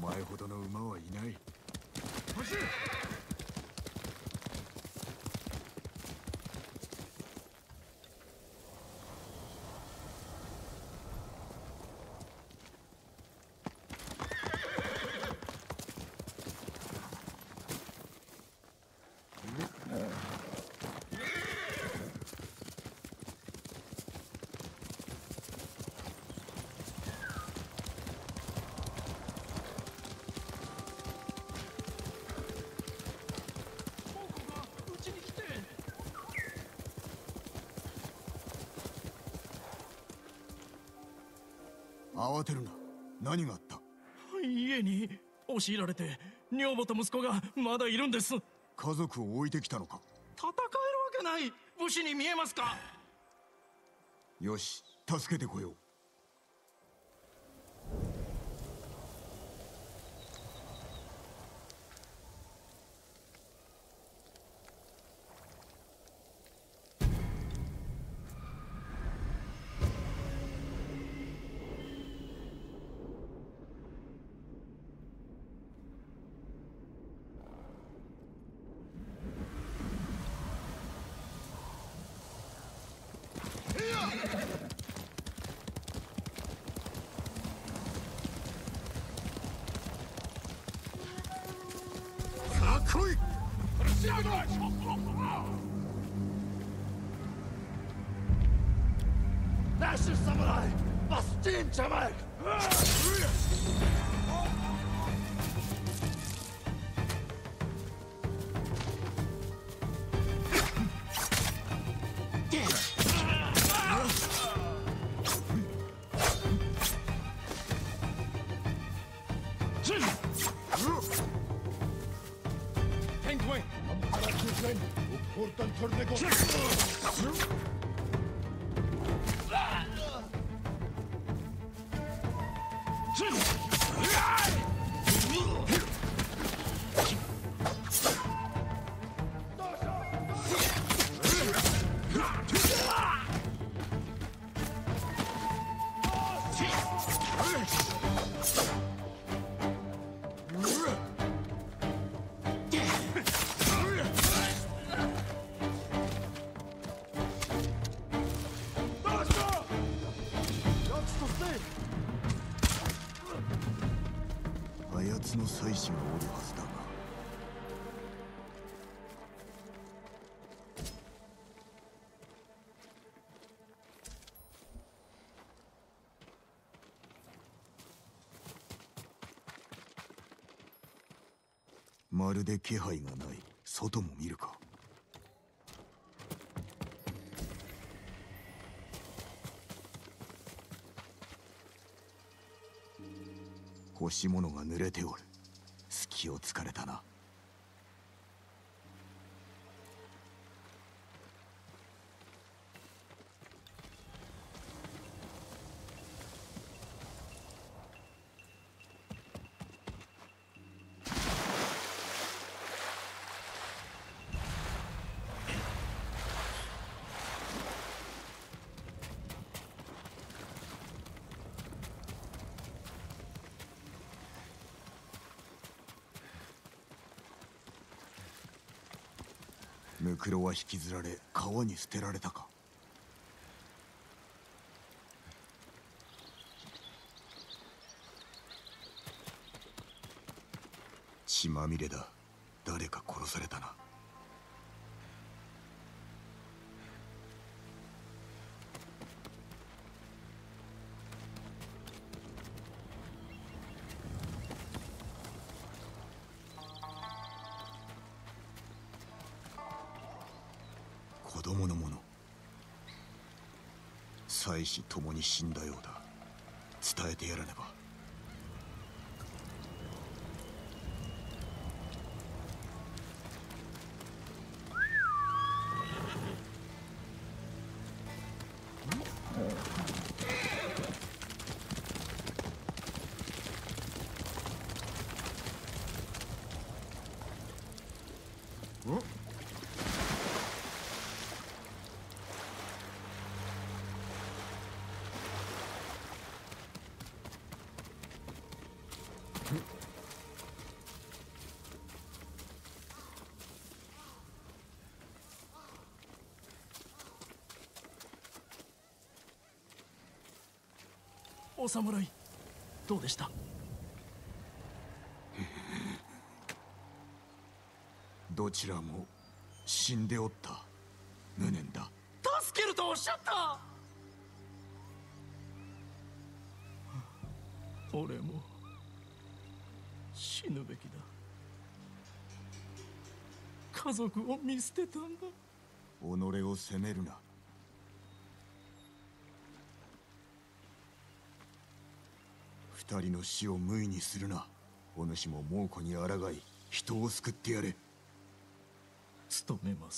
前ほどの馬はいない。走れ。慌てるな。何があった？ 家に押し入られて女房と息子がまだいるんです。 家族を置いてきたのか？ 戦えるわけない。武士に見えますか？ よし、助けてこよう。来い！ Nasze samurai! Bastin Jamal! Portan tornego. あやつの妻子がおるはずだが。まるで気配がない。外も見るか。干し物が濡れておる。隙を突かれたな。ムクロは引きずられ川に捨てられたか。血まみれだ。誰か殺されたな。子供のもの。妻子ともに死んだようだ。伝えてやらねば。 お侍どうでした？ どちらも死んでおった。無念だ。 助けるとおっしゃった。俺も死ぬべきだ。家族を見捨てたんだ。 己を責めるな。二人の死を無意にするな。お主も猛虎に抗い人を救ってやれ。 努めます。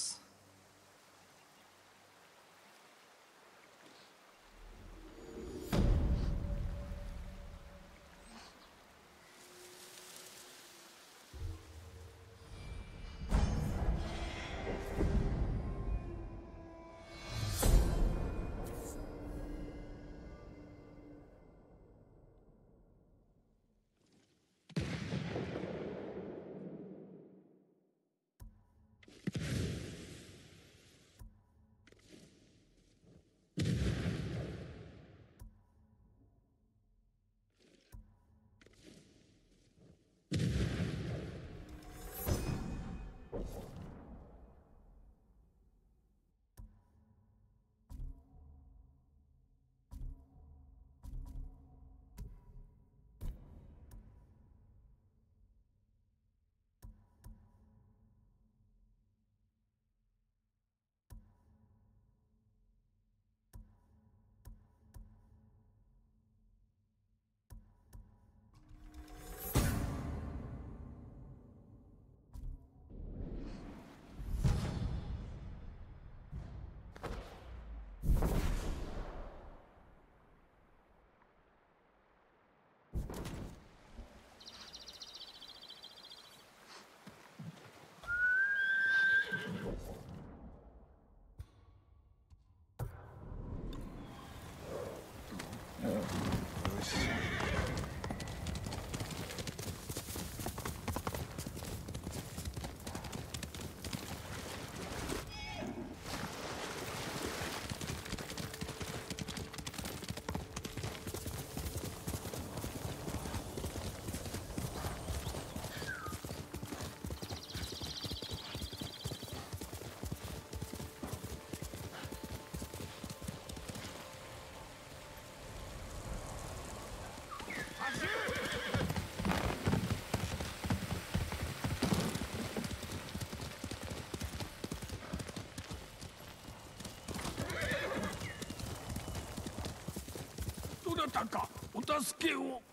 どなたかお助けを。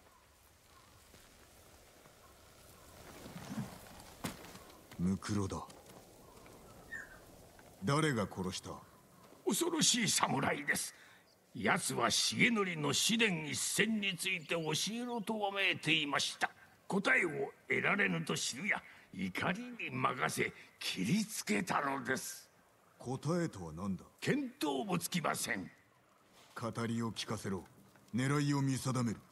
ムクロだ。誰が殺した？ 恐ろしい侍です。奴は重則の試練一戦について教えろとわめいていました。答えを得られぬと知るや怒りに任せ切りつけたのです。 答えとは何だ？ 見当もつきません。 語りを聞かせろ。狙いを見定める。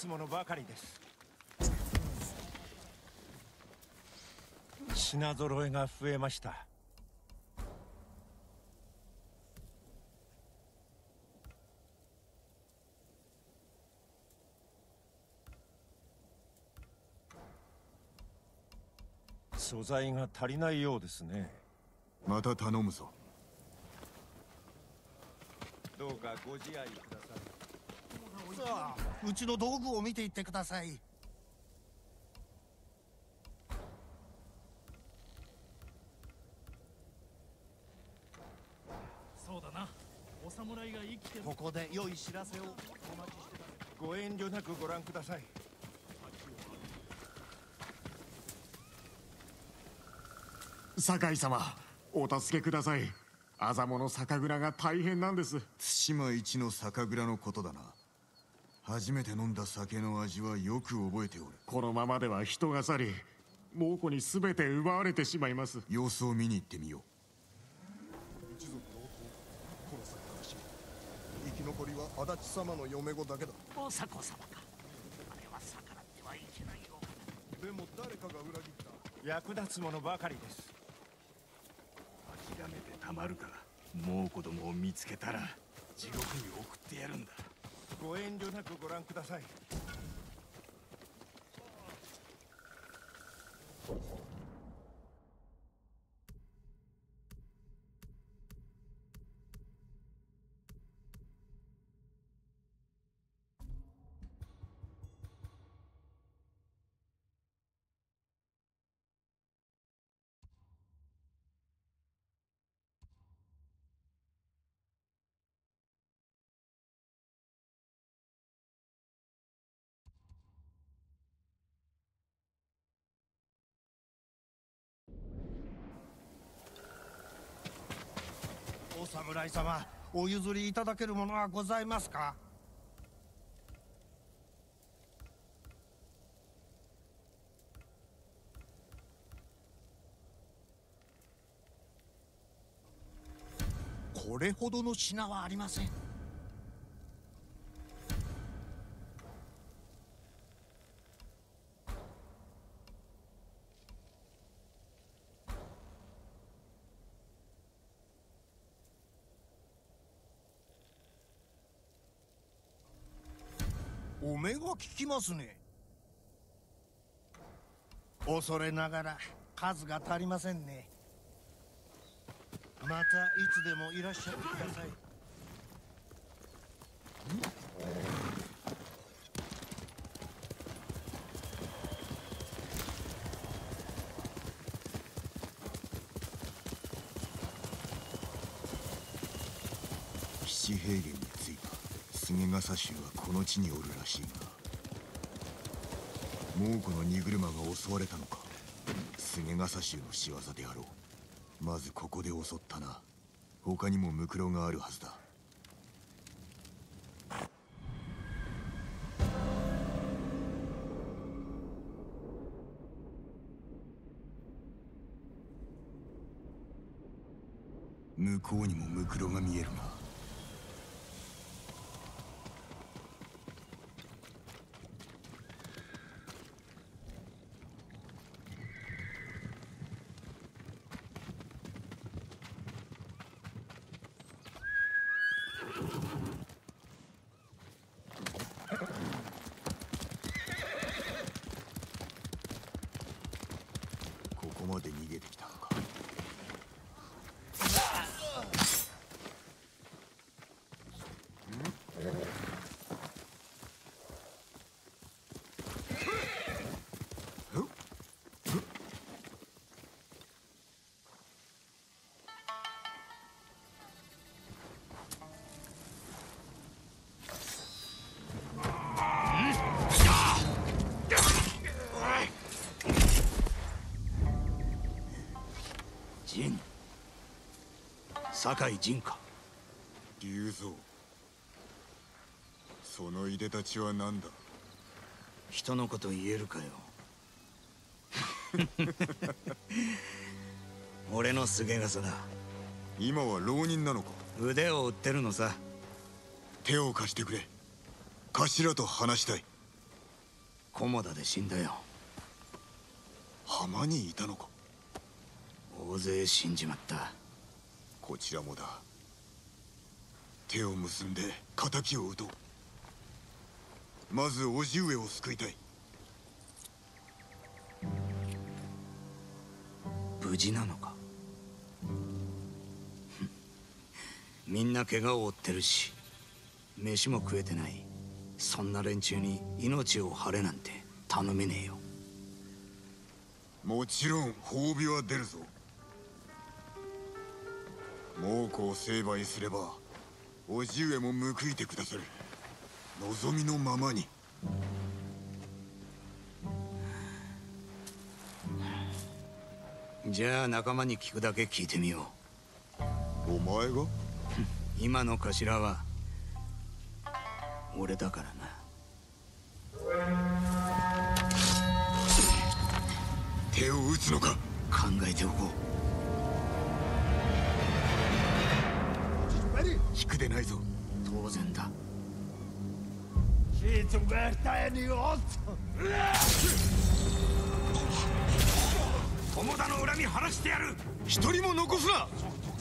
つものばかりです。品揃えが増えました。素材が足りないようですね。 また頼むぞ。 どうかご自愛ください。 さあ、うちの道具を見ていってください。 そうだな、お侍が生きてる。 ここで良い知らせをお待ちしてます。 ご遠慮なくご覧ください。 酒井様、お助けください。アザモの酒蔵が大変なんです。 対馬一の酒蔵のことだな。初めて飲んだ酒の味はよく覚えておる。 このままでは人が去り、猛虎に全て奪われてしまいます。 様子を見に行ってみよう。 一族の夫を殺されたらしい。生き残りは足立様の嫁子だけだ。 大迫様か。あれは逆らってはいけないよ。 でも誰かが裏切った。 役立つものばかりです。 諦めてたまるか。猛虎どもを見つけたら地獄に送ってやるんだ。 ご遠慮なくご覧ください。 お侍様、お譲りいただけるものはございますか？これほどの品はありません。お目が利きますね。恐れながら数が足りませんね。またいつでもいらっしゃってください。 七平原に着いた。菅笠衆はこの地におるらしいが、猛虎の荷車が襲われたのか。菅笠衆の仕業であろう。まずここで襲ったな。他にもムクロがあるはずだ。向こうにもムクロが見えるな。ここまで逃げてきたのか。 陣、酒井陣か。 龍蔵、そのいでたちは何だ。 人のこと言えるかよ。俺の菅笠だ。 今は浪人なのか。 腕を売ってるのさ。 手を貸してくれ。頭と話したい。 菰田で死んだよ。 浜にいたのか。 大勢死んじまった。 こちらもだ。手を結んで仇を討とう。まず叔父上を救いたい。 無事なのか。みんな怪我を負ってるし飯も食えてない。そんな連中に命を張れなんて頼めねえよ。 もちろん褒美は出るぞ。猛虎を成敗すれば叔父上も報いてくださる。望みのままに。 じゃあ仲間に聞くだけ聞いてみよう。お前が？ 今の頭は俺だからな。 手を打つのか。 考えておこう。引くでないぞ。 当然だ。 菰田の恨み晴らしてやる。 一人も残すな。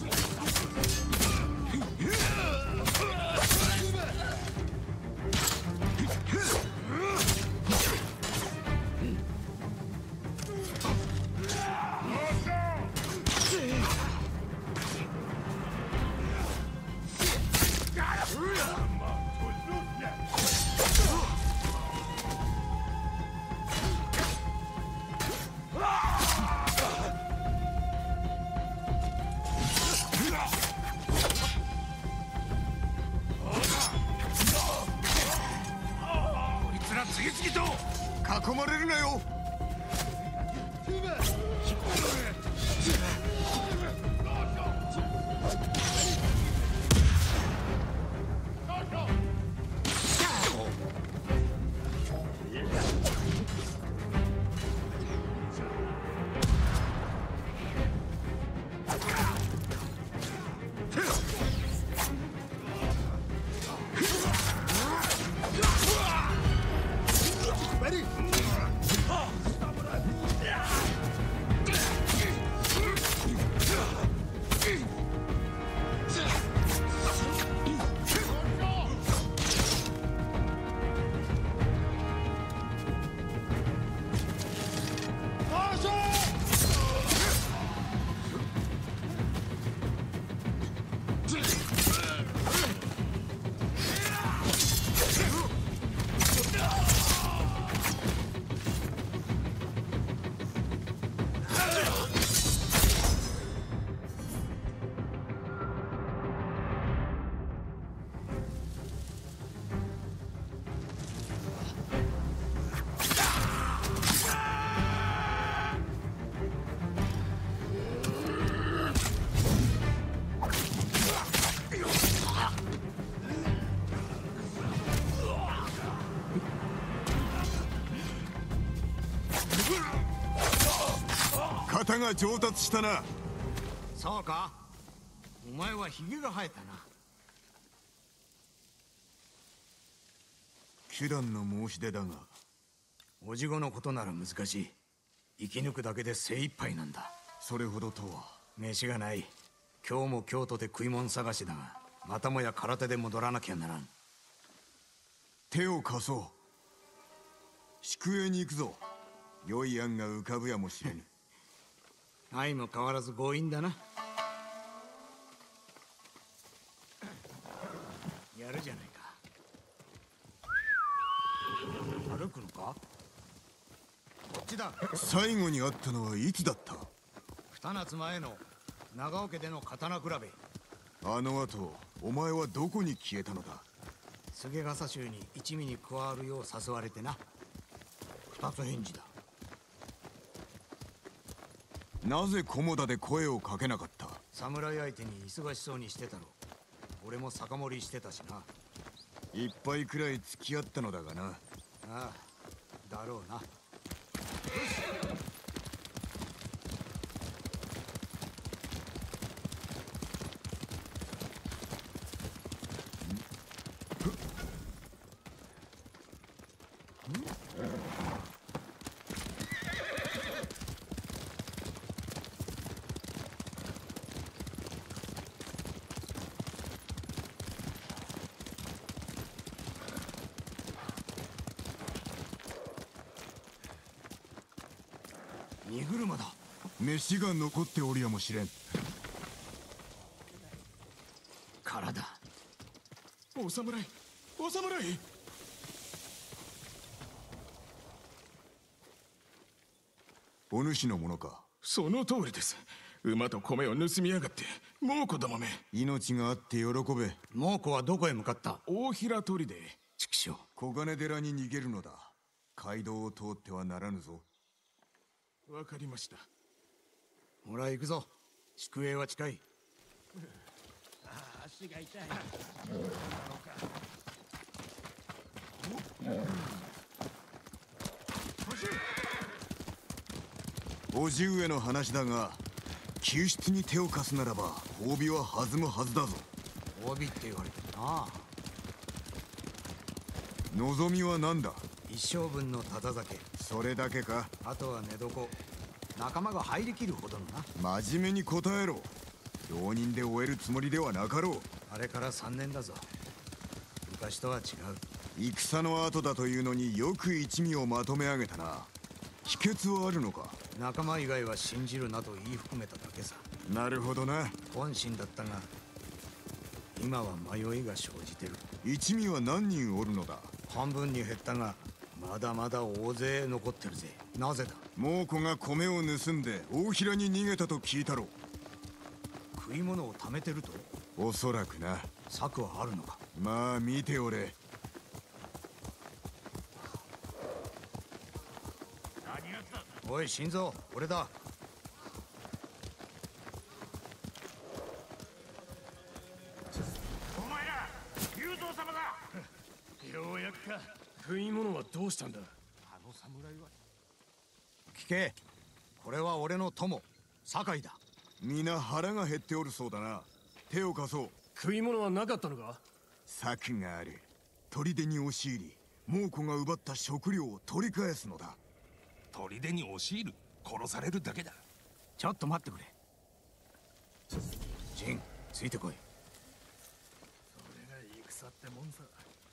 囲まれるなよ。型が上達したな。 そうか。お前はヒゲが生えたな。 騎団の申し出だが、 おじごのことなら難しい。生き抜くだけで精一杯なんだ。 それほどとは。 飯がない。今日も京都で食い物探しだが、またもや空手で戻らなきゃならん。 手を貸そう。宿営に行くぞ。良い案が浮かぶやもしれぬ。 相も変わらず強引だな。やるじゃないか。歩くのか。こっちだ。 最後に会ったのはいつだった？ 二夏前の長尾家での刀比べ。 あの後お前はどこに消えたのだ？ 菅笠衆に一味に加わるよう誘われてな。二つ返事だ。 なぜ菰田で声をかけなかった？ 侍相手に忙しそうにしてたろ。俺も酒盛りしてたしな。 一杯くらい付き合ったのだがな。 ああ、だろうな。 車だ。 飯が残っておるやもしれん。 空だ。 お侍、お侍。 お主のものか。 その通りです。馬と米を盗みやがって、猛虎どもめ。 命があって喜べ。 猛虎はどこへ向かった？ 大平砦。 畜生。 小金寺に逃げるのだ。街道を通ってはならぬぞ。 わかりました。 ほら行くぞ。宿営は近い。 足が痛い。 叔父上の話だが、救出に手を貸すならば褒美は弾むはずだぞ。 褒美って言われてるな。 望みは何だ？ 一生分のただ酒。 それだけか？ あとは寝床。仲間が入りきるほどのな。 真面目に答えろ。浪人で終えるつもりではなかろう。 あれから3年だぞ。昔とは違う。 戦の後だというのによく一味をまとめ上げたな。秘訣はあるのか？ 仲間以外は信じるなと言い含めただけさ。 なるほどな。 本心だったが今は迷いが生じてる。 一味は何人おるのだ？ 半分に減ったがまだまだ大勢残ってるぜ。なぜだ？ 猛虎が米を盗んで大平に逃げたと聞いたろ。 食い物を貯めてると？ おそらくな。 策はあるのか？ まあ見ておれ。 おい心臓、俺だ。 お前ら竜蔵様だ。 ようやくか。食い物はどうしたんだ？ あの侍は。 聞け。これは俺の友酒井だ。 皆腹が減っておるそうだな。手を貸そう。 食い物はなかったのか？ 策がある。砦に押し入り猛虎が奪った食料を取り返すのだ。 砦に押し入る？殺されるだけだ。 ちょっと待ってくれ。ジン、ついてこい。 それが戦ってもんさ。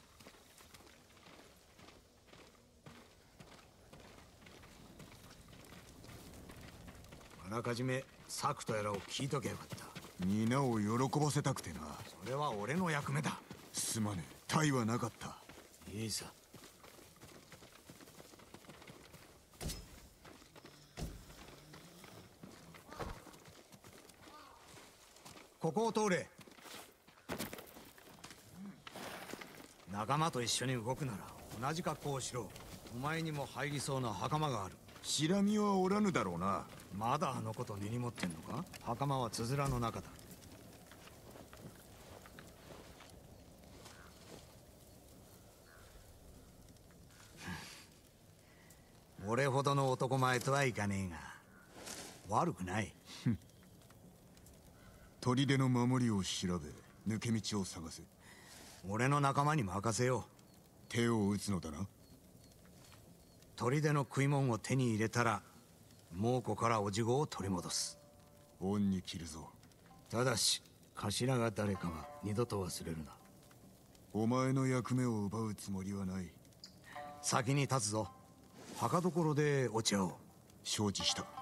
あらかじめ策とやらを聞いとけばよかった。 皆を喜ばせたくてな。 それは俺の役目だ。 すまぬ。他意はなかった。 いいさ。ここを通れ。仲間と一緒に動くなら同じ格好をしろ。お前にも入りそうな袴がある。 シラミはおらぬだろうな。 まだあのこと根に持ってんのか？袴はつづらの中だ。俺ほどの男前とはいかねえが悪くない。 砦の守りを調べ抜け道を探せ。 俺の仲間に任せよう。 手を打つのだな。 砦の食い物を手に入れたら猛虎からおじごを取り戻す。 恩に着るぞ。 ただし頭が誰かは二度と忘れるな。 お前の役目を奪うつもりはない。 先に立つぞ。墓所で落ち合おう。 承知した。